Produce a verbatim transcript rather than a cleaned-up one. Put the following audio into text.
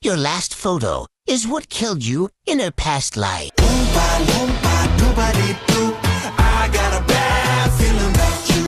your last photo is what killed you in a past life.